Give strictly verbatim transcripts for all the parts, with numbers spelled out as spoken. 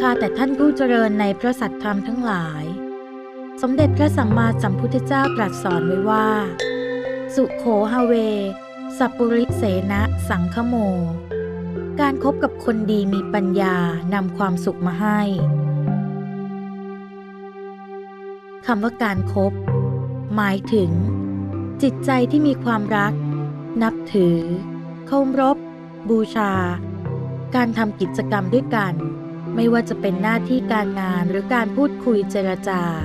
แต่ท่านผู้เจริญในพระสัตธรรมทั้งหลายสมเด็จพระสัมมาสัมพุทธเจ้าตรัสสอนไว้ว่าสุโขหเวสัพปุริเสนะสังคโมการคบกับคนดีมีปัญญานำความสุขมาให้คำว่าการคบหมายถึงจิตใจที่มีความรักนับถือเคารพบูชาการทำกิจกรรมด้วยกันไม่ว่าจะเป็นหน้าที่การงานหรือการพูดคุยเจร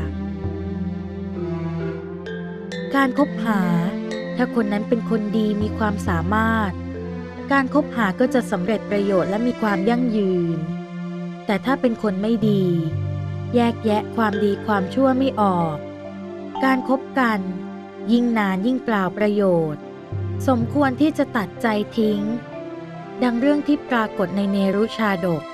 จาการคบหาถ้าคนนั้นเป็นคนดีมีความสามารถการคบหาก็จะสำเร็จประโยชน์และมีความยั่งยืนแต่ถ้าเป็นคนไม่ดีแยกแยะความดีความชั่วไม่ออกการคบกันยิ่งนานยิ่งเปล่าประโยชน์สมควรที่จะตัดใจทิ้งดังเรื่องที่ปรากฏในเนรุชาดก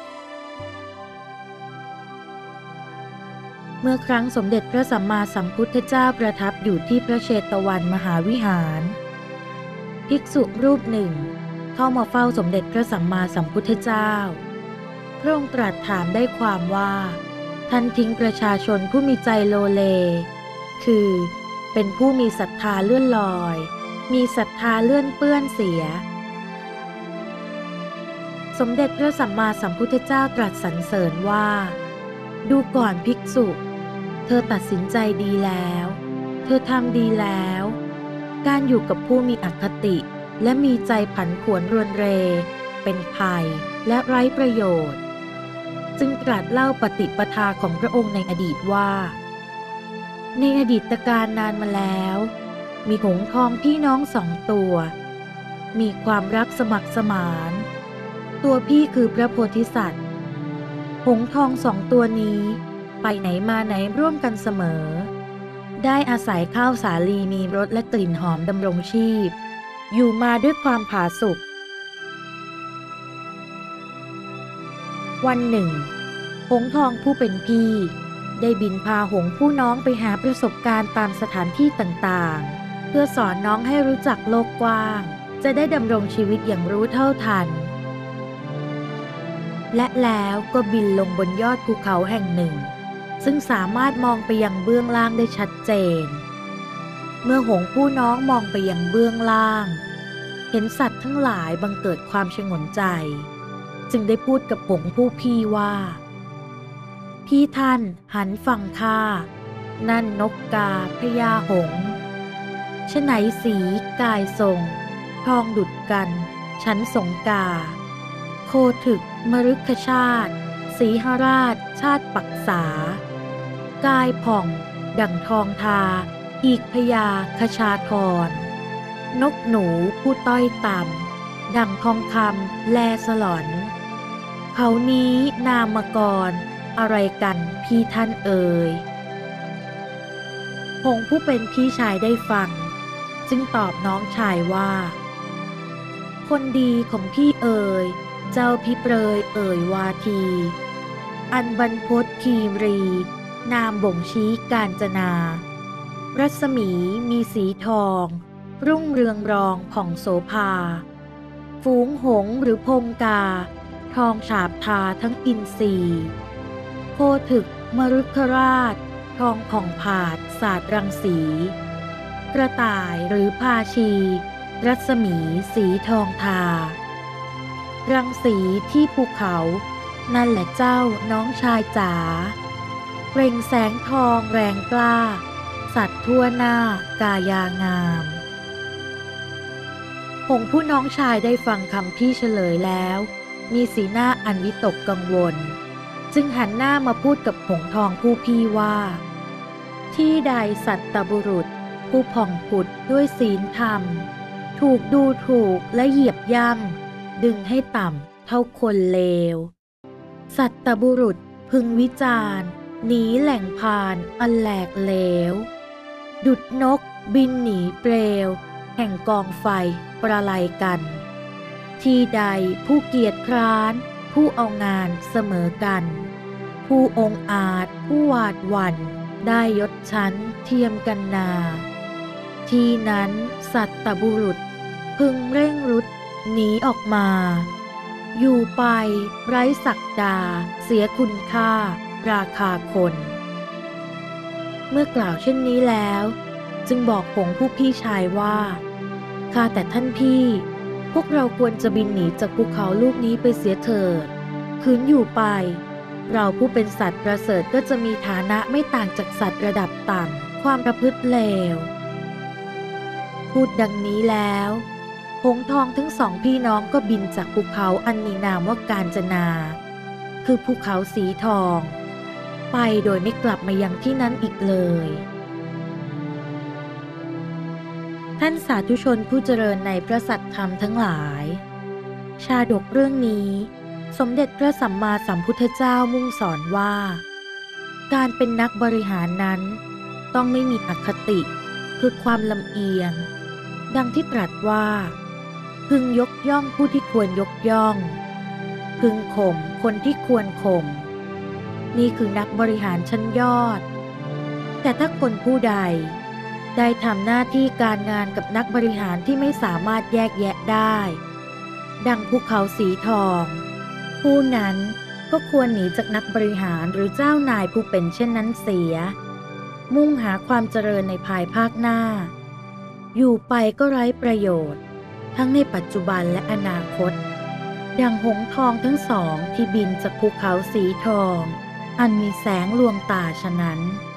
เมื่อครั้งสมเด็จพระสัมมาสัมพุทธเจ้าประทับอยู่ที่พระเชตวันมหาวิหารภิกษุรูปหนึ่งเข้ามาเฝ้าสมเด็จพระสัมมาสัมพุทธเจ้าพระองค์ตรัสถามได้ความว่าท่านทิ้งประชาชนผู้มีใจโลเลคือเป็นผู้มีศรัทธาเลื่อนลอยมีศรัทธาเลื่อนเปื้อนเสียสมเด็จพระสัมมาสัมพุทธเจ้าตรัสสรรเสริญว่าดูก่อนภิกษุเธอตัดสินใจดีแล้วเธอทำดีแล้วการอยู่กับผู้มีอคติและมีใจผันผวนรวนเรเป็นภัยและไร้ประโยชน์จึงตรัสเล่าปฏิปทาของพระองค์ในอดีตว่าในอดีตการนานมาแล้วมีหงส์ทองพี่น้องสองตัวมีความรักสมัครสมานตัวพี่คือพระโพธิสัตว์หงส์ทองสองตัวนี้ไปไหนมาไหนร่วมกันเสมอได้อาศัยข้าวสาลีมีรสและกลิ่นหอมดำรงชีพอยู่มาด้วยความผาสุกวันหนึ่งหงส์ทองผู้เป็นพี่ได้บินพาหงส์ผู้น้องไปหาประสบการณ์ตามสถานที่ต่างๆเพื่อสอนน้องให้รู้จักโลกกว้างจะได้ดำรงชีวิตอย่างรู้เท่าทันและแล้วก็บินลงบนยอดภูเขาแห่งหนึ่งซึ่งสามารถมองไปยังเบื้องล่างได้ชัดเจนเมื่อหงส์ผู้น้องมองไปยังเบื้องล่างเห็นสัตว์ทั้งหลายบังเกิดความฉงนใจจึงได้พูดกับหงส์ผู้พี่ว่าพี่ท่านหันฟังข้านั่นนกกาพญาหงส์ฉะไหนสีกายทรงทองดุจกันชั้นสงกาโคถึกมฤคชาติสีหราชชาติปักษากายผ่องดั่งทองทาอีกพญาคชาธรนกหนูผู้ต้อยต่ำดั่งทองคำแลสลอนเขานี้นามกรอะไรกันพี่ท่านเอ่ยหงส์ผู้เป็นพี่ชายได้ฟังจึงตอบน้องชายว่าคนดีของพี่เอ่ยเจ้าพิเปรยเอ่ยวาทีอันบรรพตคีรีนามบ่งชี้กาญจนารัศมีมีสีทองรุ่งเรืองรองผ่องโสภาฝูงหงส์หรือพงกาทองฉาบทาทั้งอินทรีโคถึกมฤคราชทองผ่องผาดสาดรังสีกระต่ายหรือพาชีรัศมีสีทองทารังสีที่ภูเขานั่นแหละเจ้าน้องชายจ๋าเปล่งแสงทองแรงกล้าสัตว์ทั่วหน้ากายางามหงส์ผู้น้องชายได้ฟังคำพี่เฉลยแล้วมีสีหน้าอันวิตกกังวลจึงหันหน้ามาพูดกับหงส์ทองผู้พี่ว่าที่ใดสัตตบุรุษผู้ผ่องผุดด้วยศีลธรรมถูกดูถูกและเหยียบย่ำดึงให้ต่ำเท่าคนเลวสัตตบุรุษพึงวิจารณ์หนีแหล่งพานอันแหลกเหลวดุจนกบินหนีเปลวแห่งกองไฟประไลกันที่ใดผู้เกียจคร้านผู้เอางานเสมอกันผู้องอาจผู้หวาดหวั่นได้ยศชั้นเทียมกันนาที่นั้นสัตตบุรุษพึงเร่งรุดหนีออกมาอยู่ไปไร้ศักดาเสียคุณค่าราคาคน เมื่อกล่าวเช่นนี้แล้วจึงบอกหงส์ผู้พี่ชายว่าข้าแต่ท่านพี่พวกเราควรจะบินหนีจากภูเขาลูกนี้ไปเสียเถิดคืนอยู่ไปเราผู้เป็นสัตว์ประเสริฐก็จะมีฐานะไม่ต่างจากสัตว์ระดับต่ำความประพฤติเลวพูดดังนี้แล้วหงส์ทองทั้งสองพี่น้องก็บินจากภูเขาอันมีนามว่ากาญจนาคือภูเขาสีทองไปโดยไม่กลับมายังที่นั้นอีกเลยท่านสาธุชนผู้เจริญในพระสัทธรรมทั้งหลายชาดกเรื่องนี้สมเด็จพระสัมมาสัมพุทธเจ้ามุ่งสอนว่าการเป็นนักบริหารนั้นต้องไม่มีอคติคือความลำเอียงดังที่ตรัสว่าพึงยกย่องผู้ที่ควรยกย่องพึงข่มคนที่ควรข่มนี่คือนักบริหารชั้นยอดแต่ถ้าคนผู้ใดได้ทำหน้าที่การงานกับนักบริหารที่ไม่สามารถแยกแยะได้ดังภูเขาสีทองผู้นั้นก็ควรหนีจากนักบริหารหรือเจ้านายผู้เป็นเช่นนั้นเสียมุ่งหาความเจริญในภายภาคหน้าอยู่ไปก็ไร้ประโยชน์ทั้งในปัจจุบันและอนาคตดังหงส์ทองทั้งสองที่บินจากภูเขาสีทองอันมีแสงลวงตาฉะนั้น